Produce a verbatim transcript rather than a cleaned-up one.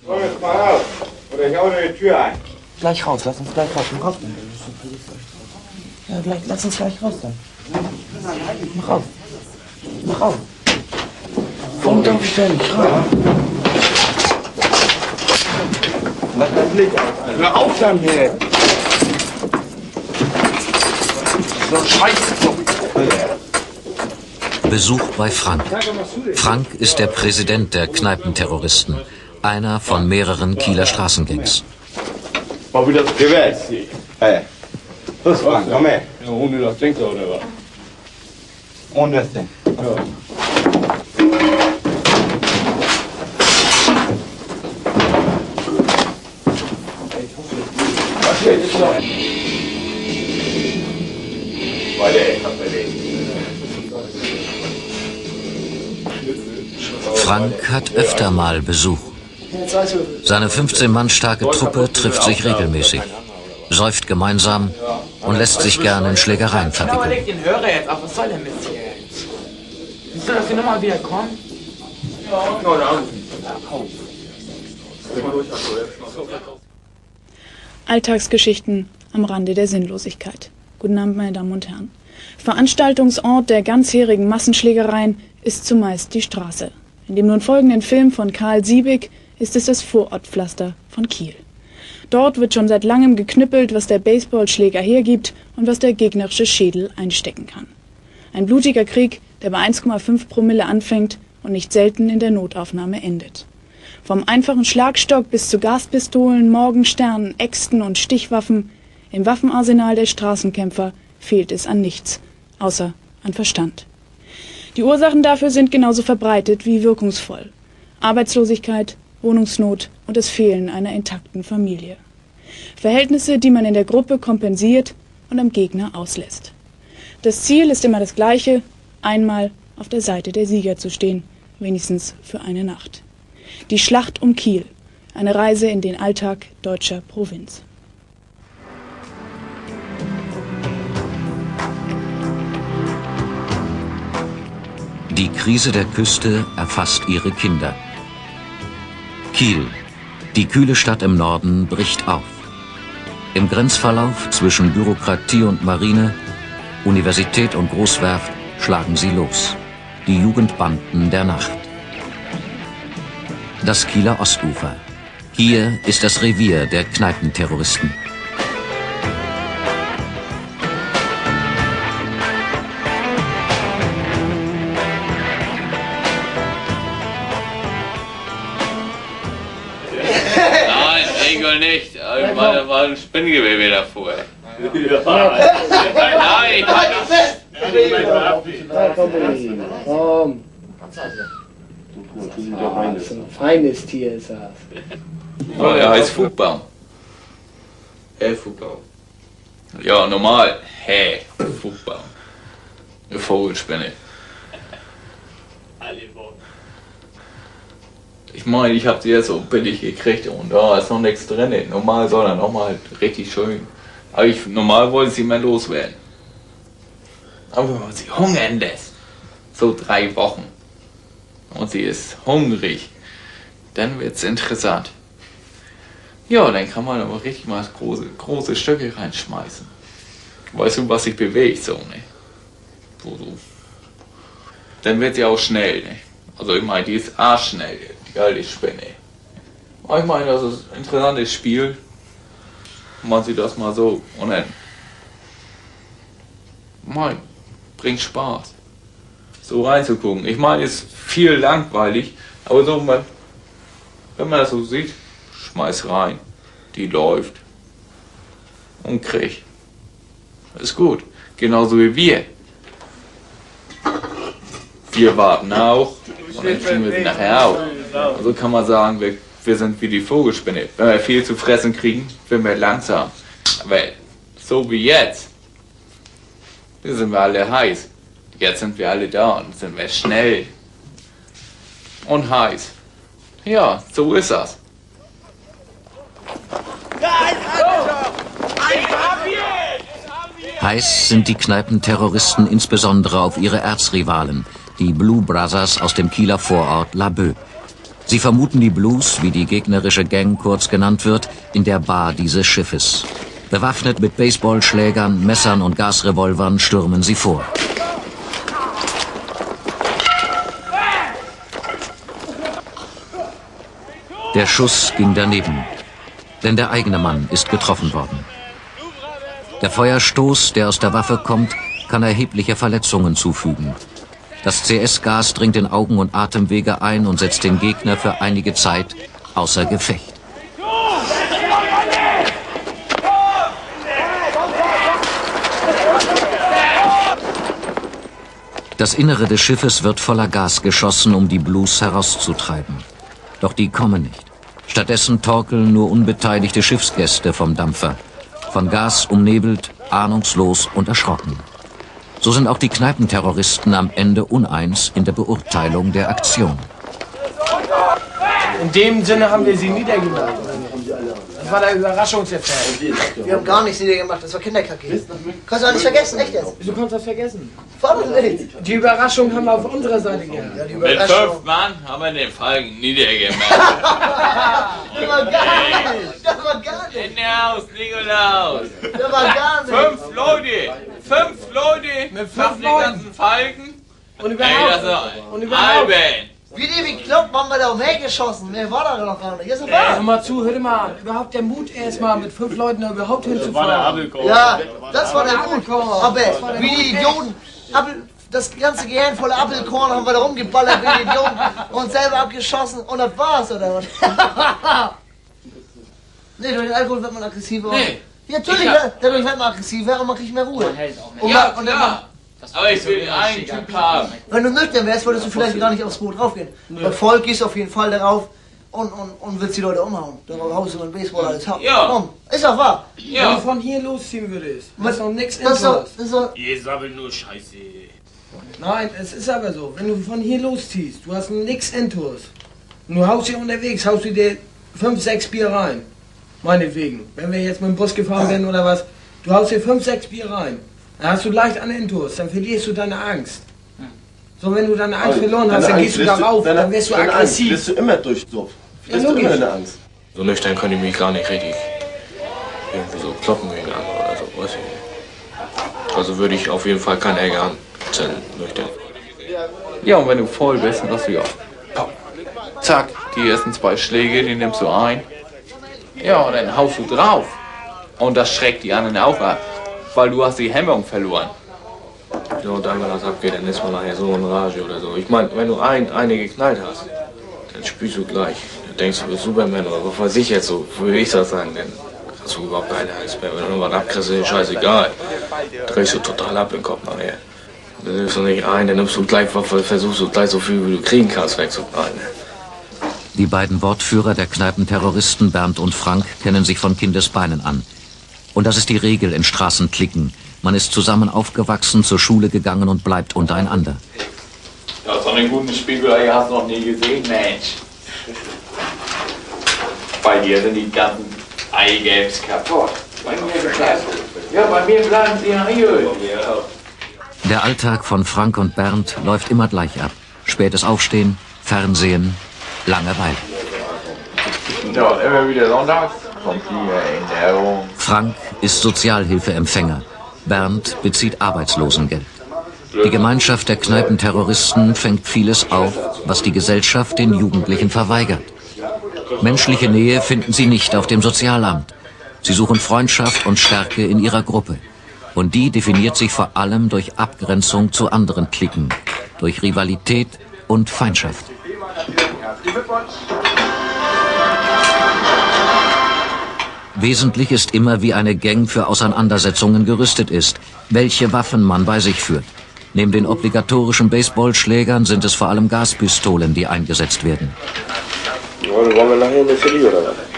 Komm jetzt mal raus. Oder ich hau dir die Tür ein. Gleich raus, lass uns gleich raus. Komm raus. Ja, gleich, lass uns gleich raus dann. Mach raus. Mach raus. Punkt aufstellen, raus. Lass das Licht aus. Hör auf damit! So scheiße! Besuch bei Frank. Frank ist der Präsident der Kneipenterroristen, einer von mehreren Kieler Straßengangs. Mal wieder das Gewehr ziehen. Hey. Los, Frank, komm her. Ja, ohne das denkt er, oder was? Ohne das Ding. Ja. Was geht jetzt noch? Bei der Ecke, bei der Frank hat öfter mal Besuch. Seine fünfzehn Mann starke Truppe trifft sich regelmäßig, säuft gemeinsam und lässt sich gerne in Schlägereien Aber verwickeln. leg den Hörer jetzt auf, was soll der Mist hier? Willst du, dass wir nochmal wieder kommen? Alltagsgeschichten am Rande der Sinnlosigkeit. Guten Abend, meine Damen und Herren. Veranstaltungsort der ganzjährigen Massenschlägereien ist zumeist die Straße. In dem nun folgenden Film von Karl Siebig ist es das Vorortpflaster von Kiel. Dort wird schon seit langem geknüppelt, was der Baseballschläger hergibt und was der gegnerische Schädel einstecken kann. Ein blutiger Krieg, der bei eins Komma fünf Promille anfängt und nicht selten in der Notaufnahme endet. Vom einfachen Schlagstock bis zu Gaspistolen, Morgensternen, Äxten und Stichwaffen, im Waffenarsenal der Straßenkämpfer fehlt es an nichts, außer an Verstand. Die Ursachen dafür sind genauso verbreitet wie wirkungsvoll. Arbeitslosigkeit, Wohnungsnot und das Fehlen einer intakten Familie. Verhältnisse, die man in der Gruppe kompensiert und am Gegner auslässt. Das Ziel ist immer das gleiche, einmal auf der Seite der Sieger zu stehen, wenigstens für eine Nacht. Die Schlacht um Kiel, eine Reise in den Alltag deutscher Provinz. Die Krise der Küste erfasst ihre Kinder. Kiel, die kühle Stadt im Norden, bricht auf. Im Grenzverlauf zwischen Bürokratie und Marine, Universität und Großwerft schlagen sie los. Die Jugendbanden der Nacht. Das Kieler Ostufer. Hier ist das Revier der Kneipenterroristen. Nein, Egel nicht. Ich meine, da war ein Spinngewebe davor. Nein, ich meine das. Komm. So ein feines Tier ist das. Oh, er heißt Fugbaum. Hey, Fugbaum. Ja, normal. Hey, Fugbaum. Eine Vogelspinne. Ich meine, ich habe sie jetzt so billig gekriegt und da ist noch nichts drin. Normal soll er noch mal richtig schön. Aber ich, normal wollte sie mehr loswerden. Aber wenn man sie hungern lässt, so drei Wochen, und sie ist hungrig, dann wird es interessant. Ja, dann kann man aber richtig mal große, große Stücke reinschmeißen. Weißt du, was sich bewegt, so, ne? So, so. Dann wird sie auch schnell, ne? Also ich meine, die ist arschschnell, die alte Spinne. Aber ich meine, das ist ein interessantes Spiel. Man sieht das mal so und dann, mein, bringt Spaß, so reinzugucken. Ich meine, es ist viel langweilig, aber so, man, wenn man das so sieht, schmeiß rein, die läuft und kriegt. Ist gut, genauso wie wir. Wir warten auch und dann kriegen wir sie nachher auch. Also kann man sagen, wir, wir sind wie die Vogelspinne. Wenn wir viel zu fressen kriegen, werden wir langsam. Aber so wie jetzt, da sind wir alle heiß. Jetzt sind wir alle da und sind wir schnell und heiß. Ja, so ist das. Heiß sind die Kneipenterroristen insbesondere auf ihre Erzrivalen, die Blue Brothers aus dem Kieler Vorort Laboe. Sie vermuten die Blues, wie die gegnerische Gang kurz genannt wird, in der Bar dieses Schiffes. Bewaffnet mit Baseballschlägern, Messern und Gasrevolvern stürmen sie vor. Der Schuss ging daneben, denn der eigene Mann ist getroffen worden. Der Feuerstoß, der aus der Waffe kommt, kann erhebliche Verletzungen zufügen. Das C S-Gas dringt in Augen und Atemwege ein und setzt den Gegner für einige Zeit außer Gefecht. Das Innere des Schiffes wird voller Gas geschossen, um die Blues herauszutreiben. Doch die kommen nicht. Stattdessen torkeln nur unbeteiligte Schiffsgäste vom Dampfer. Von Gas umnebelt, ahnungslos und erschrocken. So sind auch die Kneipenterroristen am Ende uneins in der Beurteilung der Aktion. In dem Sinne haben wir sie niedergemacht. Das war der Überraschungseffekt. Wir haben gar nichts niedergemacht, das war Kinderkacke. Kannst du auch nicht vergessen, echt jetzt? Du kannst das vergessen. Warum nicht? Die Überraschung haben wir auf unserer Seite gehabt. Ja, die Mit Überraschung. fünf Mann haben wir den Falken niedergemacht. Das war gar nicht. Das war gar nicht. In der Haus, Nikolaus. Das war gar nicht. Fünf Leute. Fünf Leute. Mit fünf schaffen die Leuten. ganzen Falken. Und Ey, überhaupt. das ist Und überhaupt. Alben. Wie die wie Klopp haben wir da umhergeschossen. Mehr war da noch gar nicht. Ist doch Hör wahr? mal zu, hör mal an. Überhaupt der Mut erstmal mit fünf Leuten da überhaupt hinzufahren. Ja, das war der Mut. Aber wie die Idioten. Apfel, das ganze Gehirn voller Apfelkorn haben wir da rumgeballert wie die Idioten. Und selber abgeschossen. Und das war's, oder was? Nee, durch den Alkohol wird man aggressiver. Nee. Ja, natürlich, Ich ja. hab- Dadurch wird man aggressiver und man kriegt mehr Ruhe. Und Ja, man, und dann, klar. Aber ich will einen Typ haben. wenn du nüchtern wärst, würdest du vielleicht gar nicht aufs Boot draufgehen. Bei Volk gehst du auf jeden Fall darauf und, und, und willst die Leute umhauen. Darauf haust du mit Baseball alles haben. Ja. Komm, ist doch wahr. Wenn Ja. du von hier losziehen würdest, Was- ist noch nichts Das ist doch, Intus. das ist doch, Ihr sammelt nur Scheiße. Nein, es ist aber so. Wenn du von hier losziehst, du hast nichts Intus. Und du haust hier unterwegs, haust du dir fünf, sechs Bier rein. Meinetwegen. Wenn wir jetzt mit dem Bus gefahren wären oder was, du haust dir fünf, sechs Bier rein. Dann hast du leicht an Intus, dann verlierst du deine Angst. So, wenn du deine Angst verloren hast, dann gehst du darauf, dann wirst du aggressiv. Bist du immer durchsucht. Ja, Bist du logisch. immer in der Angst. So nüchtern könnte ich mich gar nicht richtig irgendwie so kloppen wegen anderen oder so, weiß ich nicht. Also würde ich auf jeden Fall keinen Ärger anzählen, nüchtern. Ja, und wenn du voll bist, dann hast du ja. Pop, zack, die ersten zwei Schläge, die nimmst du ein. Ja, und dann haust du drauf. Und das schreckt die anderen auch ab. Weil du hast die Hemmung verloren. Ja, und dann, wenn das abgeht, dann ist man nachher so in Rage oder so. Ich meine, wenn du ein, eine geknallt hast, dann spürst du gleich. Dann denkst du, du bist Superman oder was weiß ich jetzt so, würde ich das sagen, dann hast du überhaupt keine Angst mehr. Wenn du noch was abkriegst, ist scheißegal. Drehst du total ab im Kopf nachher. Dann nimmst du nicht ein, dann nimmst du gleich, versuchst du gleich so viel, wie du kriegen kannst, wegzuknallen. Die beiden Wortführer der Kneipenterroristen Bernd und Frank kennen sich von Kindesbeinen an. Und das ist die Regel in Straßenklicken. Man ist zusammen aufgewachsen, zur Schule gegangen und bleibt untereinander. Ja, so einen guten Spiegelei hast du noch nie gesehen, Mensch. Bei dir sind die ganzen Eigelbs kaputt. Bei mir bleiben Ja, bei mir bleiben sie noch hier. Der Alltag von Frank und Bernd läuft immer gleich ab. Spätes Aufstehen, Fernsehen, Langeweile. Ja, und immer wieder sonntags kommt die Erinnerung. Frank ist Sozialhilfeempfänger. Bernd bezieht Arbeitslosengeld. Die Gemeinschaft der Kneipenterroristen fängt vieles auf, was die Gesellschaft den Jugendlichen verweigert. Menschliche Nähe finden sie nicht auf dem Sozialamt. Sie suchen Freundschaft und Stärke in ihrer Gruppe. Und die definiert sich vor allem durch Abgrenzung zu anderen Cliquen, durch Rivalität und Feindschaft. Wesentlich ist immer, wie eine Gang für Auseinandersetzungen gerüstet ist, welche Waffen man bei sich führt. Neben den obligatorischen Baseballschlägern sind es vor allem Gaspistolen, die eingesetzt werden. Ja, wollen wir nachher in der City oder was?